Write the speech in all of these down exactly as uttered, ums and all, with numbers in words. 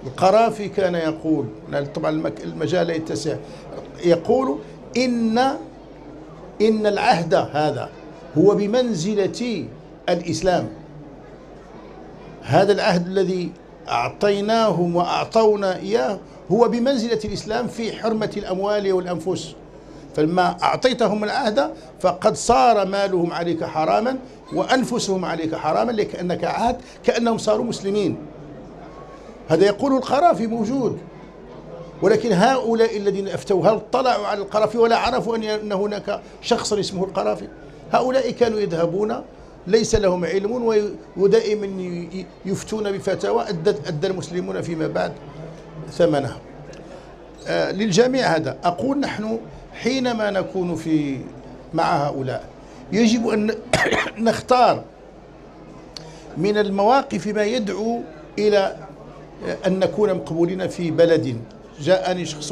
القرافي كان يقول، طبعا المجال لا يتسع، يقول إن إن العهد هذا هو بمنزلة الإسلام. هذا العهد الذي أعطيناهم وأعطونا إياه هو بمنزلة الإسلام في حرمة الأموال والأنفس. فلما أعطيتهم العهد فقد صار مالهم عليك حراما وأنفسهم عليك حراما، لكأنك عهد كأنهم صاروا مسلمين. هذا يقوله القرافي موجود، ولكن هؤلاء الذين أفتوا هل طلعوا على القرافي ولا عرفوا أن هناك شخصا اسمه القرافي؟ هؤلاء كانوا يذهبون ليس لهم علم ودائما يفتون بفتاوى أدى المسلمون فيما بعد ثمنها. آه للجميع هذا أقول، نحن حينما نكون في مع هؤلاء يجب أن نختار من المواقف ما يدعو إلى أن نكون مقبولين في بلد. جاءني شخص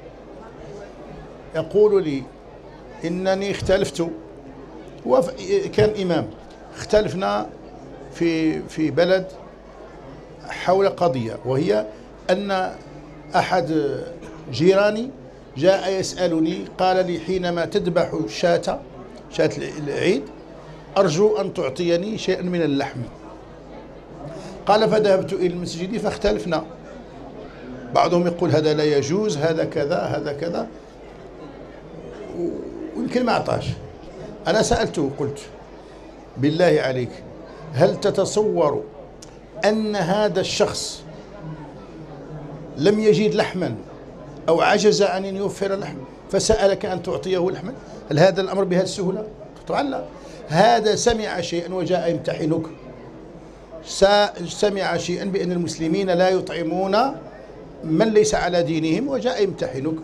يقول لي إنني اختلفت، وكان إمام، اختلفنا في في بلد حول قضية، وهي أن أحد جيراني جاء يسألني، قال لي حينما تذبح الشاة شاة العيد أرجو أن تعطيني شيئا من اللحم. قال فذهبت إلى المسجد فاختلفنا، بعضهم يقول هذا لا يجوز، هذا كذا، هذا كذا، ويمكن ما أعطاش. أنا سألته قلت بالله عليك هل تتصور أن هذا الشخص لم يجد لحما أو عجز عن أن يوفر لحم فسألك أن تعطيه لحما؟ هل هذا الأمر بهذه السهولة؟ طبعا لا. هذا سمع شيئا وجاء يمتحنك، سمع شيئا بأن المسلمين لا يطعمون من ليس على دينهم وجاء يمتحنك،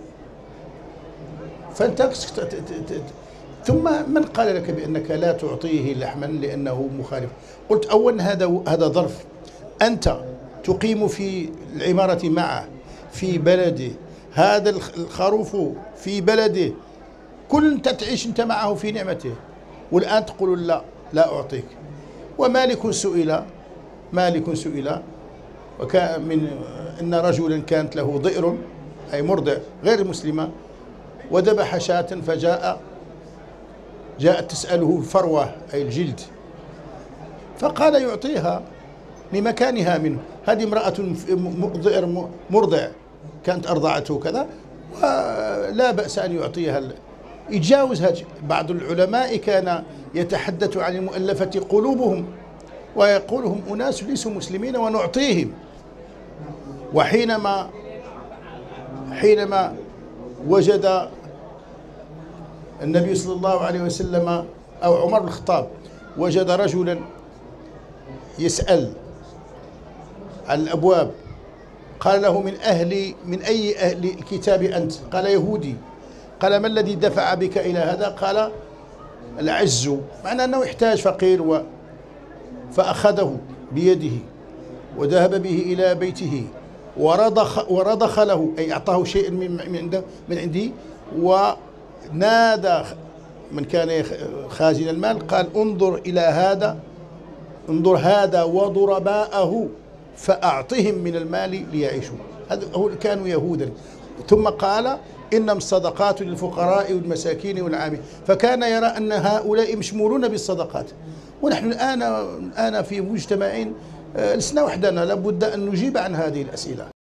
فأنت ثم من قال لك بأنك لا تعطيه لحما لأنه مخالف؟ قلت أولا هذا هذا ظرف، أنت تقيم في العمارة معه في بلده، هذا الخروف في بلده، كل أنت تعيش أنت معه في نعمته، والآن تقول لا لا أعطيك. ومالك سئل مالك سئل وكان من إن رجلا كانت له ضئر أي مرضع غير مسلمة وذبح شاة، فجاء جاءت تسأله الفروة أي الجلد، فقال يعطيها لمكانها منه. هذه امرأة ضئر مرضع كانت أرضعته كذا، ولا بأس أن يعطيها، يتجاوز هذا. بعض العلماء كان يتحدث عن المؤلفة قلوبهم ويقول هم أناس ليسوا مسلمين ونعطيهم. وحينما حينما وجد النبي صلى الله عليه وسلم أو عمر بن الخطاب وجد رجلا يسأل على الأبواب، قال له من أهل من أي أهل الكتاب أنت؟ قال يهودي. قال ما الذي دفع بك إلى هذا؟ قال العز، معنى أنه يحتاج فقير و فأخذه بيده وذهب به إلى بيته ورضخ ورضخ له أي أعطاه شيئا من عنده من عندي، ونادى من كان خازن المال قال انظر إلى هذا، انظر هذا وضرباءه فأعطهم من المال ليعيشوا. هذا كانوا يهودا. ثم قال إنما الصدقات للفقراء والمساكين والعاملين، فكان يرى أن هؤلاء مشمولون بالصدقات. ونحن الآن الآن في مجتمع لسنا وحدنا، لابد أن نجيب عن هذه الأسئلة.